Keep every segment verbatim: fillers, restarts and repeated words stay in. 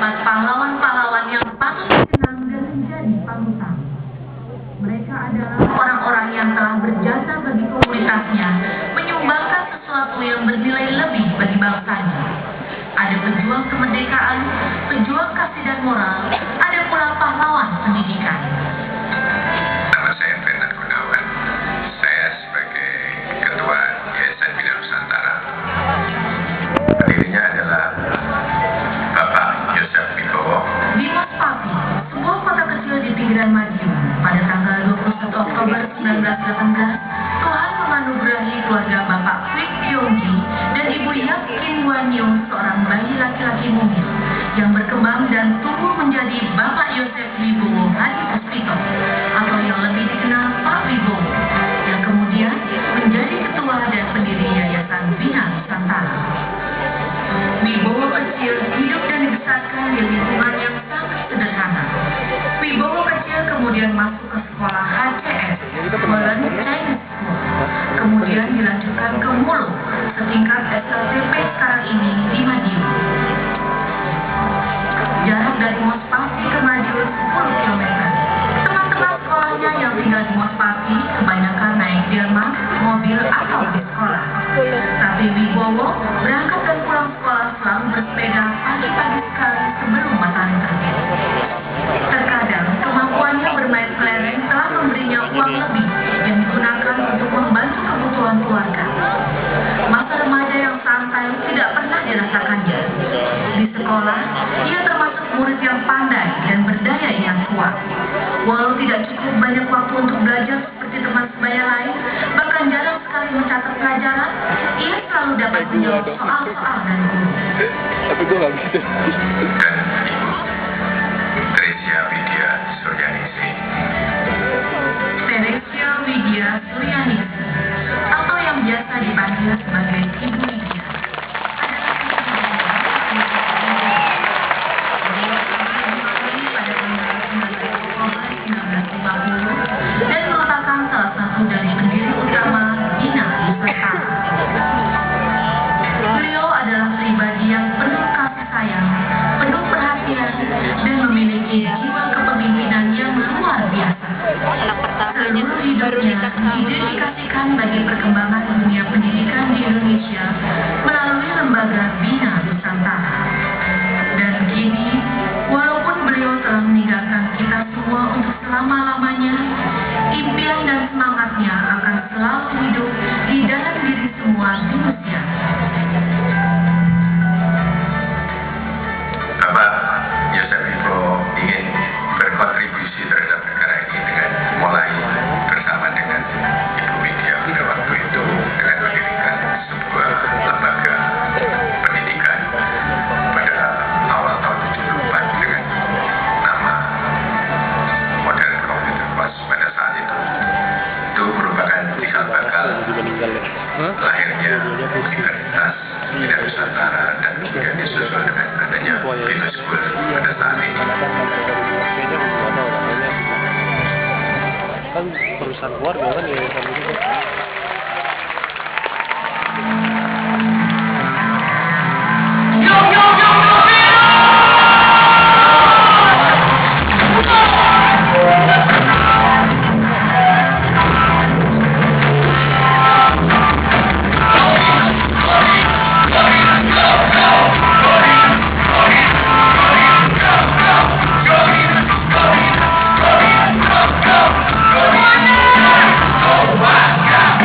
terdapat pahlawan-pahlawan yang patut dikenang dan menjadi panutan. Mereka adalah orang-orang yang telah berjasa bagi komunitasnya, menyumbangkan sesuatu yang bernilai lebih bagi bangsanya. Ada pejuang kemerdekaan, pejuang kasih dan moral, ada pula pahlawan pendidikan. Nama saya Bina Nusantara. Saya sebagai Ketua Yayasan Bina Nusantara. Pendirinya adalah Bapak Yosef Wibowo. Di Mospati, sebuah kota kecil di pinggiran Madiun, pada tanggal dua puluh satu Oktober seribu sembilan ratus delapan belas, Tuhan menganugerahi keluarga Bapak Kwik Kyongji dan Ibu Yap Kim Wanyong, seorang bayi laki-laki mungil yang berkembang dan tumbuh menjadi Bapak Yosef Wibowo Hadi Puspito, atau yang lebih dikenal Pak Wibowo, yang kemudian menjadi ketua dan pendiri Yayasan Bina Nusantara. Wibowo kecil hidup dan dibesarkan di lingkungan yang sangat sederhana. Wibowo kecil kemudian masuk ke sekolah H C S, Modern Chinese School, kemudian dilanjutkan ke Mulu, setingkat S L T P sekarang ini di Madiun. Jarak dari Mospati ke Madiun sepuluh kilometer. Teman-teman sekolahnya yang tinggal di Mospati kebanyakan naik delman, mobil atau di sekolah. Tapi Wibowo berangkat dan pulang sekolah selalu bersepeda pagi-pagi sekali sebelum matahari terbit. Terkadang kemampuannya bermain kelereng telah memberinya uang lebih yang digunakan untuk membantu kebutuhan keluarga. Masa remaja yang santai tidak pernah dirasakannya. Di sekolah, ia termasuk murid yang pandai dan berdaya ingat kuat. Walau tidak cukup banyak waktu untuk belajar seperti teman sebaya lain, bahkan jarang sekali mencatat pelajaran, ia selalu dapat menjawab soal-soal dari guru. Tapi gue gak bisa. Dan Ibu Teresia Widya Suryanisi. Teresia Widya Suryanisi, atau yang biasa dipanggil sebagai Ibu Widya, dan merupakan salah satu dari pendiri utama Bina Nusantara. Beliau adalah pribadi yang penuh kasih sayang, penuh perhatian, dan memiliki jiwa kepemimpinan yang luar biasa. Seluruh hidupnya didedikasikan bagi perkembangan dunia pendidikan di Indonesia melalui lembaga Bina Nusantara. Dan kini, walaupun beliau telah meninggalkan kita semua untuk selama-lamanya, impian dan semangatnya akan selalu hidup di dalam diri semua manusia. Bapak Yosef Wibowo ingin berkontribusi terhadap negara ini dengan mulai bersama dengan Ibu Widya pada waktu itu dengan mendirikan sebuah lembaga pendidikan pada awal tahun tujuh puluh empat dengan nama Modern Computer Course pada saat itu. Itu merupakan cikal bakal lahirnya Universitas Bina Nusantara dan kemudian disusul dengan adanya Bina School pada saat ini. Kan perusahaan keluarga kan ya sama itu. Go,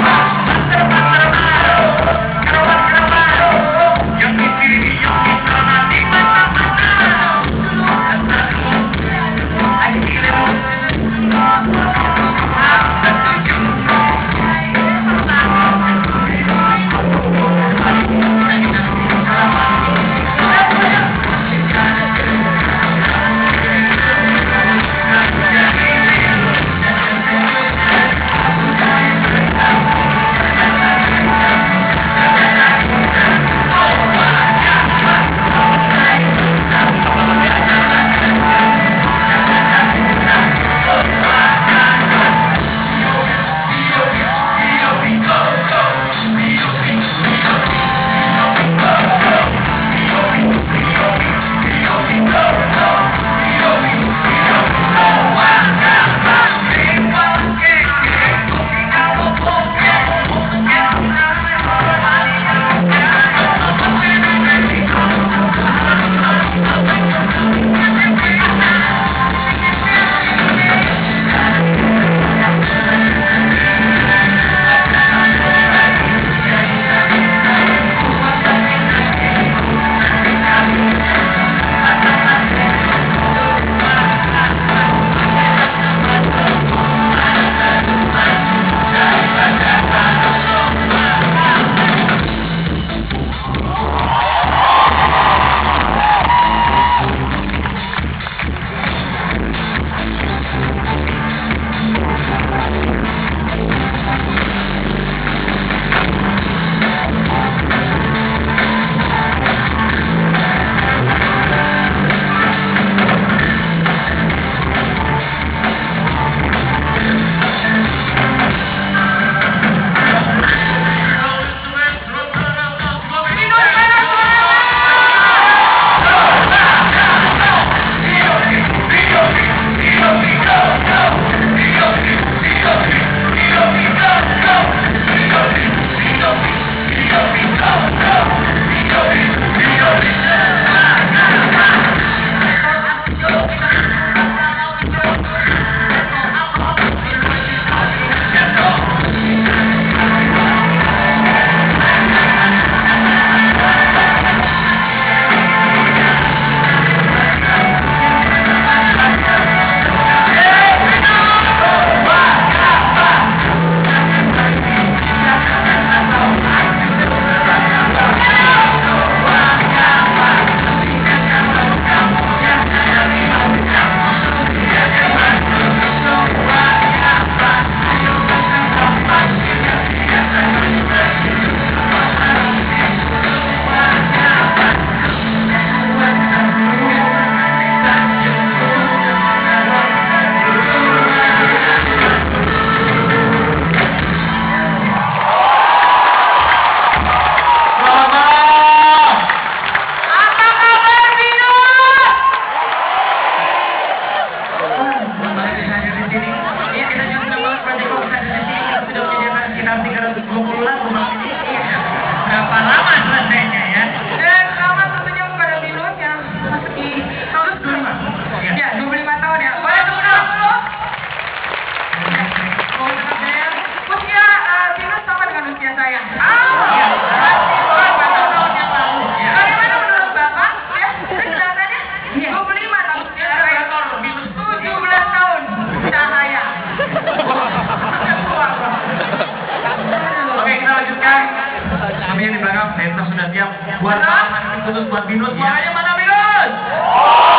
Khusus buat Binus. Semuanya mana Binus?